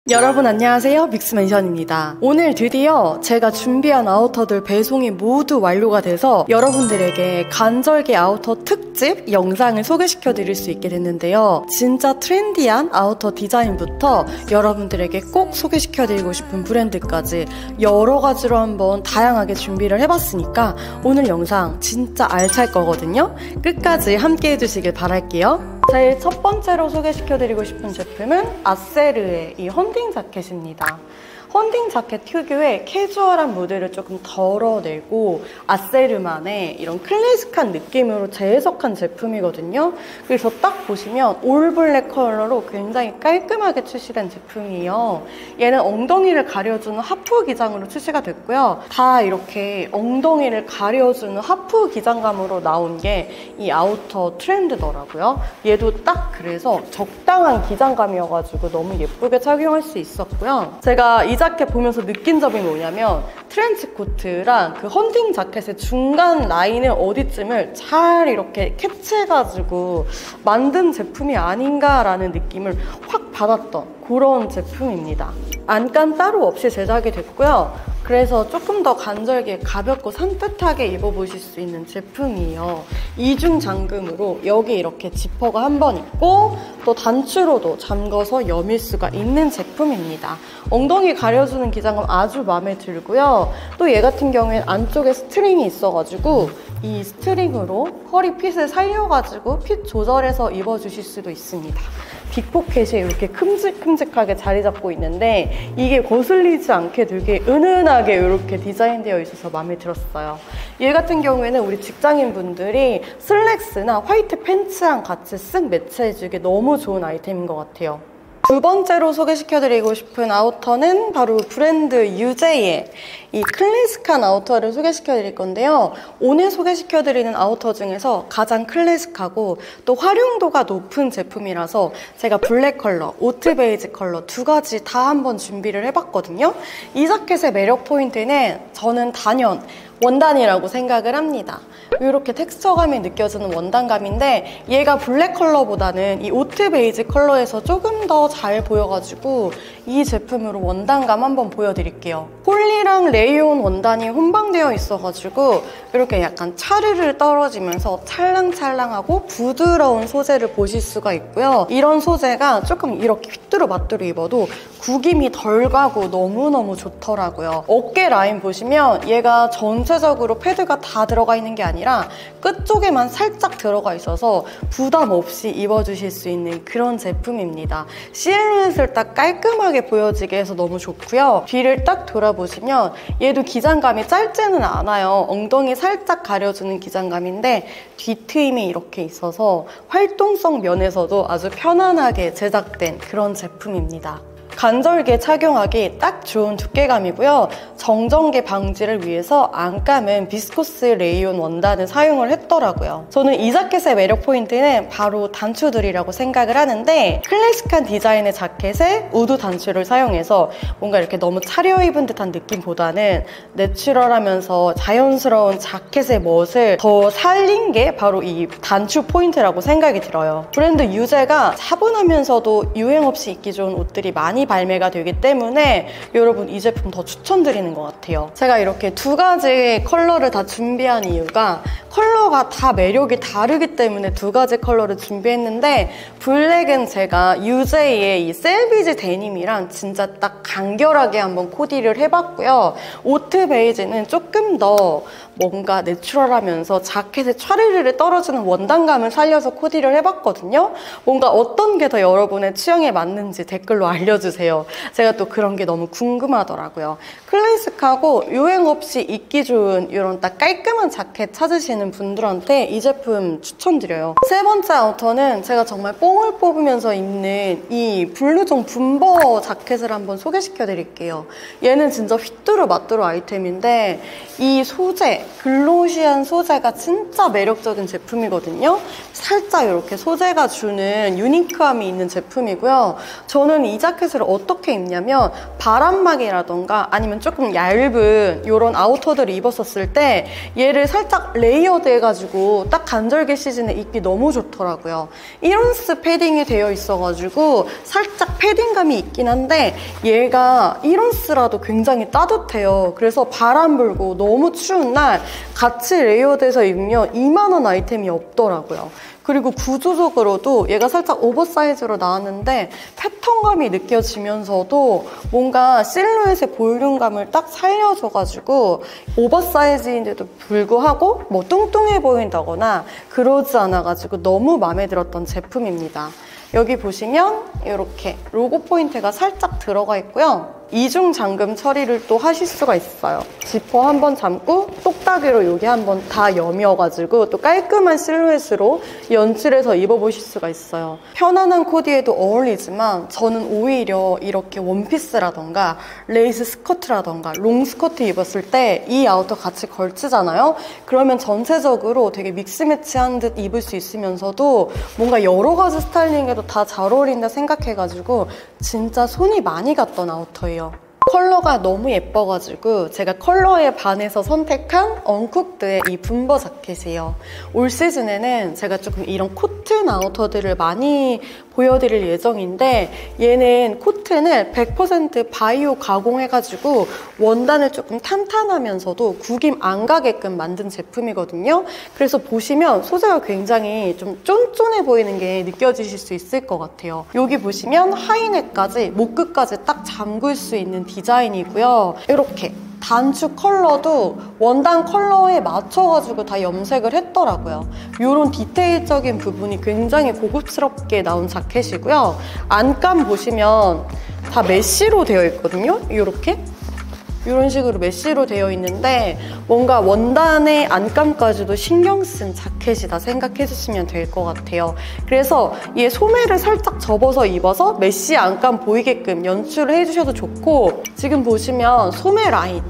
여러분 안녕하세요, 믹스맨션입니다. 오늘 드디어 제가 준비한 아우터들 배송이 모두 완료가 돼서 여러분들에게 간절기 아우터 특집 영상을 소개시켜 드릴 수 있게 됐는데요. 진짜 트렌디한 아우터 디자인부터 여러분들에게 꼭 소개시켜 드리고 싶은 브랜드까지 여러 가지로 한번 다양하게 준비를 해봤으니까 오늘 영상 진짜 알찰 거거든요. 끝까지 함께 해주시길 바랄게요. 제일 첫 번째로 소개시켜드리고 싶은 제품은 아세르의 이 헌팅 자켓입니다. 헌팅 자켓 특유의 캐주얼한 무드를 조금 덜어내고 아세르만의 이런 클래식한 느낌으로 재해석한 제품이거든요. 그래서 딱 보시면 올 블랙 컬러로 굉장히 깔끔하게 출시된 제품이에요. 얘는 엉덩이를 가려주는 하프 기장으로 출시가 됐고요. 다 이렇게 엉덩이를 가려주는 하프 기장감으로 나온 게 이 아우터 트렌드더라고요. 얘도 딱 그래서 적당한 기장감이어가지고 너무 예쁘게 착용할 수 있었고요. 제가 이 자켓 보면서 느낀 점이 뭐냐면 트렌치 코트랑 그 헌팅 자켓의 중간 라인을 어디쯤을 잘 이렇게 캐치해가지고 만든 제품이 아닌가라는 느낌을 확 받았던 그런 제품입니다. 안감 따로 없이 제작이 됐고요. 그래서 조금 더 간절기에 가볍고 산뜻하게 입어보실 수 있는 제품이에요. 이중 잠금으로 여기 이렇게 지퍼가 한 번 있고 또 단추로도 잠궈서 여밀 수가 있는 제품입니다. 엉덩이 가려주는 기장감 아주 마음에 들고요. 또 얘 같은 경우에는 안쪽에 스트링이 있어가지고 이 스트링으로 허리 핏을 살려가지고 핏 조절해서 입어주실 수도 있습니다. 빅포켓이 이렇게 큼직큼직하게 자리 잡고 있는데 이게 거슬리지 않게 되게 은은하게 이렇게 디자인되어 있어서 마음에 들었어요. 얘 같은 경우에는 우리 직장인분들이 슬랙스나 화이트 팬츠랑 같이 쓱 매치해주기 너무 좋은 아이템인 것 같아요. 두 번째로 소개시켜드리고 싶은 아우터는 바로 브랜드 유제이의 이 클래식한 아우터를 소개시켜드릴 건데요. 오늘 소개시켜드리는 아우터 중에서 가장 클래식하고 또 활용도가 높은 제품이라서 제가 블랙 컬러, 오트 베이지 컬러 두 가지 다 한번 준비를 해봤거든요. 이 자켓의 매력 포인트는 저는 단연 원단이라고 생각을 합니다. 이렇게 텍스처감이 느껴지는 원단감인데 얘가 블랙 컬러보다는 이 오트 베이지 컬러에서 조금 더 잘 보여가지고 이 제품으로 원단감 한번 보여드릴게요. 폴리랑 레이온 원단이 혼방되어 있어가지고 이렇게 약간 차르르 떨어지면서 찰랑찰랑하고 부드러운 소재를 보실 수가 있고요. 이런 소재가 조금 이렇게 휘뚜루마뚜루 입어도 구김이 덜 가고 너무너무 좋더라고요. 어깨 라인 보시면 얘가 전체적으로 패드가 다 들어가 있는 게 아니라 끝쪽에만 살짝 들어가 있어서 부담 없이 입어주실 수 있는 그런 제품입니다. 실루엣을 딱 깔끔하게 보여지게 해서 너무 좋고요. 뒤를 딱 돌아보시면 얘도 기장감이 짧지는 않아요. 엉덩이 살짝 가려주는 기장감인데 뒤트임이 이렇게 있어서 활동성 면에서도 아주 편안하게 제작된 그런 제품입니다. 간절기에 착용하기 딱 좋은 두께감이고요. 정전기 방지를 위해서 안감은 비스코스 레이온 원단을 사용을 했더라고요. 저는 이 자켓의 매력 포인트는 바로 단추들이라고 생각을 하는데 클래식한 디자인의 자켓에 우드 단추를 사용해서 뭔가 이렇게 너무 차려입은 듯한 느낌보다는 내추럴하면서 자연스러운 자켓의 멋을 더 살린 게 바로 이 단추 포인트라고 생각이 들어요. 브랜드 유제가 차분하면서도 유행 없이 입기 좋은 옷들이 많이 발매가 되기 때문에 여러분 이 제품 더 추천드리는 것 같아요. 제가 이렇게 두 가지 컬러를 다 준비한 이유가 컬러가 다 매력이 다르기 때문에 두 가지 컬러를 준비했는데 블랙은 제가 유제이의 이 셀비지 데님이랑 진짜 딱 간결하게 한번 코디를 해봤고요. 오트 베이지는 조금 더 뭔가 내추럴하면서 자켓에 촤르르르 떨어지는 원단감을 살려서 코디를 해봤거든요. 뭔가 어떤 게 더 여러분의 취향에 맞는지 댓글로 알려주세요. 제가 또 그런 게 너무 궁금하더라고요. 클래식하고 유행 없이 입기 좋은 이런 딱 깔끔한 자켓 찾으시는 분들한테 이 제품 추천드려요. 세 번째 아우터는 제가 정말 뽕을 뽑으면서 입는 이 블루종 분버 자켓을 한번 소개시켜드릴게요. 얘는 진짜 휘뚜루마뚜루 아이템인데 이 소재, 글로시한 소재가 진짜 매력적인 제품이거든요. 살짝 이렇게 소재가 주는 유니크함이 있는 제품이고요. 저는 이 자켓을 어떻게 입냐면 바람막이라던가 아니면 조금 얇은 이런 아우터들을 입었었을 때 얘를 살짝 레이어 레이어드 해가지고 딱 간절기 시즌에 입기 너무 좋더라고요. 이론스 패딩이 되어 있어가지고 살짝 패딩감이 있긴 한데 얘가 이론스라도 굉장히 따뜻해요. 그래서 바람 불고 너무 추운 날 같이 레이어드해서 입으면 이만한 아이템이 없더라고요. 그리고 구조적으로도 얘가 살짝 오버사이즈로 나왔는데 패턴감이 느껴지면서도 뭔가 실루엣의 볼륨감을 딱 살려줘가지고 오버사이즈인데도 불구하고 뭐 뚱뚱해 보인다거나 그러지 않아가지고 너무 마음에 들었던 제품입니다. 여기 보시면 이렇게 로고 포인트가 살짝 들어가 있고요. 이중 잠금 처리를 또 하실 수가 있어요. 지퍼 한번 잠고 똑딱이로 여기 한번 다 여며가지고 또 깔끔한 실루엣으로 연출해서 입어보실 수가 있어요. 편안한 코디에도 어울리지만 저는 오히려 이렇게 원피스라던가 레이스 스커트라던가 롱 스커트 입었을 때 이 아우터 같이 걸치잖아요. 그러면 전체적으로 되게 믹스매치한 듯 입을 수 있으면서도 뭔가 여러 가지 스타일링에도 다 잘 어울린다 생각해가지고 진짜 손이 많이 갔던 아우터예요. 컬러가 너무 예뻐가지고 제가 컬러에 반해서 선택한 언쿡드의 이 분버 자켓이에요. 올 시즌에는 제가 조금 이런 코튼 아우터들을 많이 보여드릴 예정인데 얘는 코튼을 100% 바이오 가공해가지고 원단을 조금 탄탄하면서도 구김 안 가게끔 만든 제품이거든요. 그래서 보시면 소재가 굉장히 좀 쫀쫀해 보이는 게 느껴지실 수 있을 것 같아요. 여기 보시면 하이넥까지 목끝까지 딱 잠글 수 있는 디자인이고요. 이렇게 단추 컬러도 원단 컬러에 맞춰가지고 다 염색을 했더라고요. 이런 디테일적인 부분이 굉장히 고급스럽게 나온 자켓이고요. 안감 보시면 다 메쉬로 되어 있거든요. 이렇게 이런 식으로 메쉬로 되어 있는데 뭔가 원단의 안감까지도 신경 쓴 자켓이다 생각해 주시면 될 것 같아요. 그래서 얘 소매를 살짝 접어서 입어서 메쉬 안감 보이게끔 연출을 해주셔도 좋고, 지금 보시면 소매 라인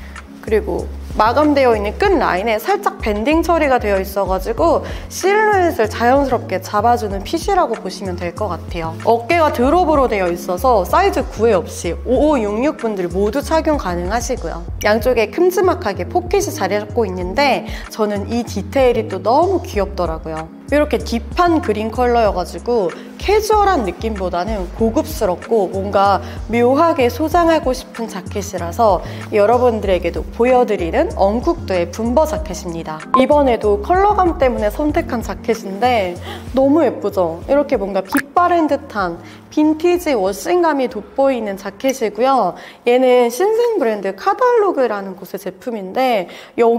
그리고 마감되어 있는 끝 라인에 살짝 밴딩 처리가 되어 있어가지고 실루엣을 자연스럽게 잡아주는 핏이라고 보시면 될 것 같아요. 어깨가 드롭으로 되어 있어서 사이즈 구애 없이 5566 분들 모두 착용 가능하시고요. 양쪽에 큼지막하게 포켓이 자리 잡고 있는데 저는 이 디테일이 또 너무 귀엽더라고요. 이렇게 딥한 그린 컬러여가지고 캐주얼한 느낌보다는 고급스럽고 뭔가 묘하게 소장하고 싶은 자켓이라서 여러분들에게도 보여드리는 언쿡드의 분버 자켓입니다. 이번에도 컬러감 때문에 선택한 자켓인데 너무 예쁘죠? 이렇게 뭔가 빛 바랜 듯한 빈티지 워싱감이 돋보이는 자켓이고요. 얘는 신생 브랜드 카달로그라는 곳의 제품인데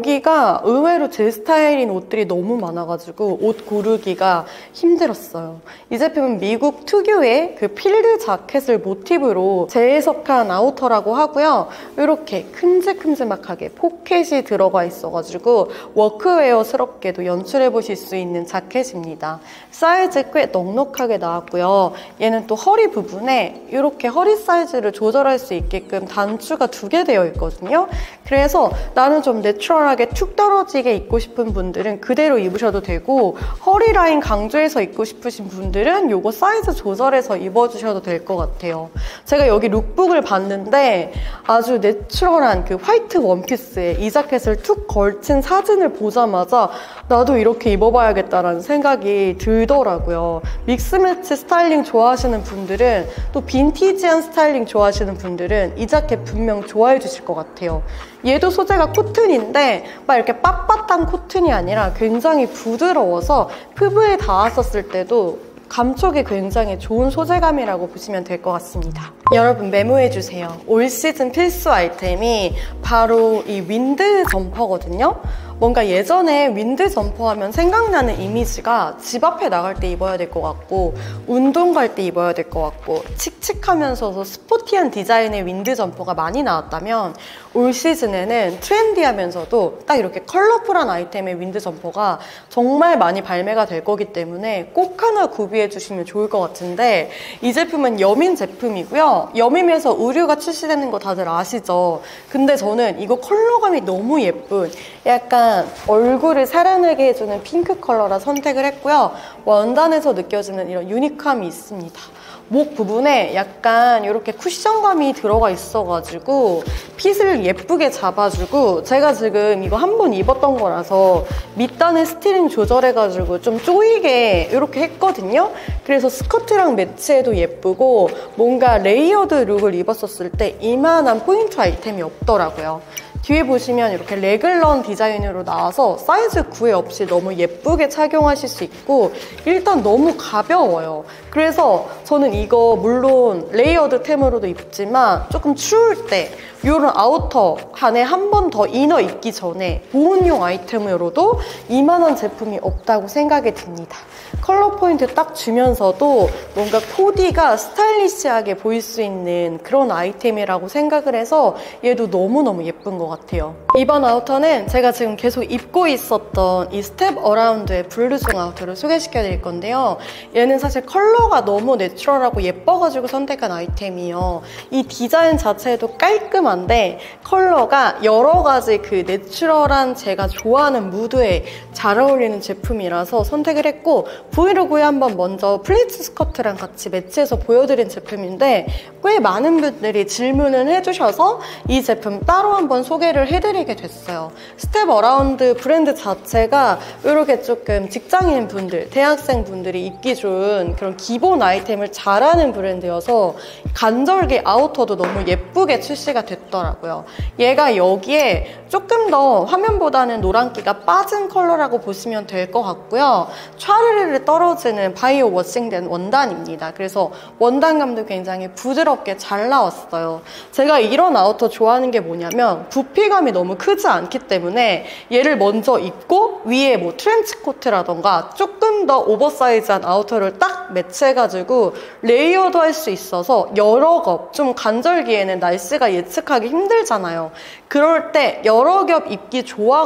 여기가 의외로 제 스타일인 옷들이 너무 많아가지고 옷 고르기가 힘들었어요. 이 제품은 미국 특유의 그 필드 자켓을 모티브로 재해석한 아우터라고 하고요. 이렇게 큼직큼직하게 포켓이 들어가 있어가지고 워크웨어스럽게도 연출해보실 수 있는 자켓입니다. 사이즈 꽤 넉넉하게 나왔고요. 얘는 또 허리 부분에 이렇게 허리 사이즈를 조절할 수 있게끔 단추가 2개 되어 있거든요. 그래서 나는 좀 내추럴하게 툭 떨어지게 입고 싶은 분들은 그대로 입으셔도 되고, 허리 라인 강조해서 입고 싶으신 분들은 이거 사이즈 조절해서 입어주셔도 될 것 같아요. 제가 여기 룩북을 봤는데 아주 내추럴한 그 화이트 원피스에 이 자켓을 툭 걸친 사진을 보자마자 나도 이렇게 입어봐야겠다라는 생각이 들더라고요. 믹스매치 스타일링 좋아하시는 분들은, 또 빈티지한 스타일링 좋아하시는 분들은 이 자켓 분명 좋아해 주실 것 같아요. 얘도 소재가 코튼인데 막 이렇게 빳빳한 코튼이 아니라 굉장히 부드러워서 피부에 닿았었을 때도 감촉이 굉장히 좋은 소재감이라고 보시면 될 것 같습니다. 여러분 메모해주세요. 올 시즌 필수 아이템이 바로 이 윈드 점퍼거든요. 뭔가 예전에 윈드 점퍼 하면 생각나는 이미지가 집 앞에 나갈 때 입어야 될 것 같고 운동 갈 때 입어야 될 것 같고 칙칙하면서도 스포티한 디자인의 윈드 점퍼가 많이 나왔다면, 올 시즌에는 트렌디하면서도 딱 이렇게 컬러풀한 아이템의 윈드 점퍼가 정말 많이 발매가 될 거기 때문에 꼭 하나 구비해 주시면 좋을 것 같은데, 이 제품은 여민 제품이고요. 여민에서 의류가 출시되는 거 다들 아시죠? 근데 저는 이거 컬러감이 너무 예쁜 약간 얼굴을 살아나게 해주는 핑크 컬러라 선택을 했고요. 원단에서 느껴지는 이런 유니크함이 있습니다. 목 부분에 약간 이렇게 쿠션감이 들어가 있어가지고 핏을 예쁘게 잡아주고, 제가 지금 이거 한 번 입었던 거라서 밑단을 스티링 조절해가지고 좀 조이게 이렇게 했거든요. 그래서 스커트랑 매치해도 예쁘고 뭔가 레이어드 룩을 입었었을 때 이만한 포인트 아이템이 없더라고요. 뒤에 보시면 이렇게 레글런 디자인으로 나와서 사이즈 구애 없이 너무 예쁘게 착용하실 수 있고, 일단 너무 가벼워요. 그래서 저는 이거 물론 레이어드 템으로도 입지만 조금 추울 때 이런 아우터 안에 한 번 더 이너 입기 전에 보온용 아이템으로도 이만한 제품이 없다고 생각이 듭니다. 컬러 포인트 딱 주면서도 뭔가 코디가 스타일리시하게 보일 수 있는 그런 아이템이라고 생각을 해서 얘도 너무너무 예쁜 것 같아요. 이번 아우터는 제가 지금 계속 입고 있었던 이 스텝 어라운드의 블루종 아우터를 소개시켜 드릴 건데요. 얘는 사실 컬러가 너무 내추럴하고 예뻐가지고 선택한 아이템이에요. 이 디자인 자체도 깔끔한데 컬러가 여러 가지 그 내추럴한 제가 좋아하는 무드에 잘 어울리는 제품이라서 선택을 했고, 브이로그에 한번 먼저 플리츠 스커트랑 같이 매치해서 보여드린 제품인데 꽤 많은 분들이 질문을 해주셔서 이 제품 따로 한번 소개를 해드리게 됐어요. 스텝 어라운드 브랜드 자체가 이렇게 조금 직장인 분들, 대학생 분들이 입기 좋은 그런 기본 아이템을 잘하는 브랜드여서 간절기 아우터도 너무 예쁘게 출시가 됐더라고요. 얘가 여기에 조금 더 화면보다는 노란기가 빠진 컬러라고 보시면 될 것 같고요. 촤르르르 떨어지는 바이오 워싱된 원단입니다. 그래서 원단감도 굉장히 부드럽게 잘 나왔어요. 제가 이런 아우터 좋아하는 게 뭐냐면 부피감이 너무 크지 않기 때문에 얘를 먼저 입고 위에 뭐 트렌치 코트라던가 조금 더 오버사이즈한 아우터를 딱 매치해가지고 레이어드 할 수 있어서 여러 겹, 좀 간절기에는 날씨가 예측하기 힘들잖아요. 그럴 때 여러 겹 입기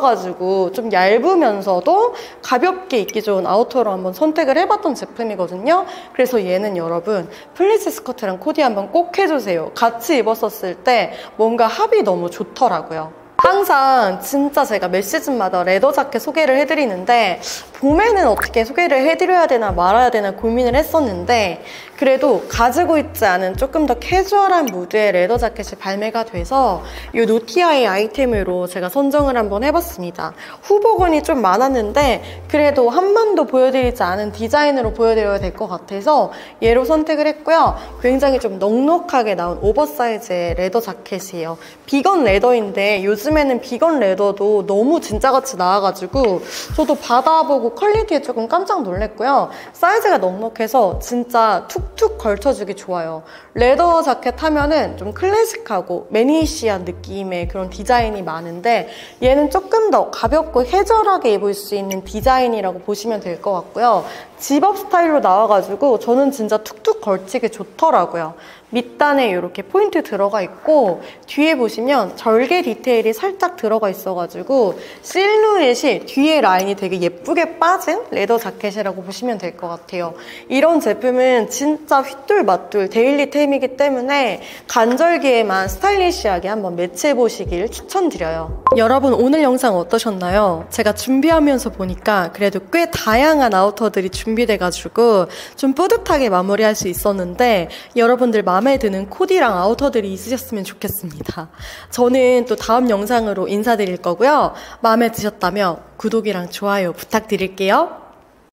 좋아가지고 좀 얇으면서도 가볍게 입기 좋은 아우터로 한번 선택을 해봤던 제품이거든요. 그래서 얘는 여러분 플리츠 스커트랑 코디 한번 꼭 해주세요. 같이 입었었을 때 뭔가 합이 너무 좋더라고요. 항상 진짜 제가 매 시즌마다 레더 자켓 소개를 해드리는데 봄에는 어떻게 소개를 해드려야 되나 말아야 되나 고민을 했었는데, 그래도 가지고 있지 않은 조금 더 캐주얼한 무드의 레더 자켓이 발매가 돼서 이 노티아의 아이템으로 제가 선정을 한번 해봤습니다. 후보군이 좀 많았는데 그래도 한 번도 보여드리지 않은 디자인으로 보여드려야 될 것 같아서 얘로 선택을 했고요. 굉장히 좀 넉넉하게 나온 오버사이즈의 레더 자켓이에요. 비건 레더인데 요즘에는 비건 레더도 너무 진짜같이 나와가지고 저도 받아보고 퀄리티에 조금 깜짝 놀랐고요. 사이즈가 넉넉해서 진짜 툭툭 걸쳐주기 좋아요. 레더 자켓 하면은 좀 클래식하고 매니시한 느낌의 그런 디자인이 많은데 얘는 조금 더 가볍고 캐주얼하게 입을 수 있는 디자인이라고 보시면 될 것 같고요. 집업 스타일로 나와가지고 저는 진짜 툭툭 걸치기 좋더라고요. 밑단에 이렇게 포인트 들어가 있고 뒤에 보시면 절개 디테일이 살짝 들어가 있어가지고 실루엣이 뒤에 라인이 되게 예쁘게 빠진 레더 자켓이라고 보시면 될 것 같아요. 이런 제품은 진짜 휘뚤마뚤 데일리템이기 때문에 간절기에만 스타일리시하게 한번 매치해보시길 추천드려요. 여러분 오늘 영상 어떠셨나요? 제가 준비하면서 보니까 그래도 꽤 다양한 아우터들이 준비돼가지고 좀 뿌듯하게 마무리할 수 있었는데 여러분들 마음에 드는 코디랑 아우터들이 있으셨으면 좋겠습니다. 저는 또 다음 영상으로 인사드릴 거고요. 마음에 드셨다면 구독이랑 좋아요 부탁드릴게요.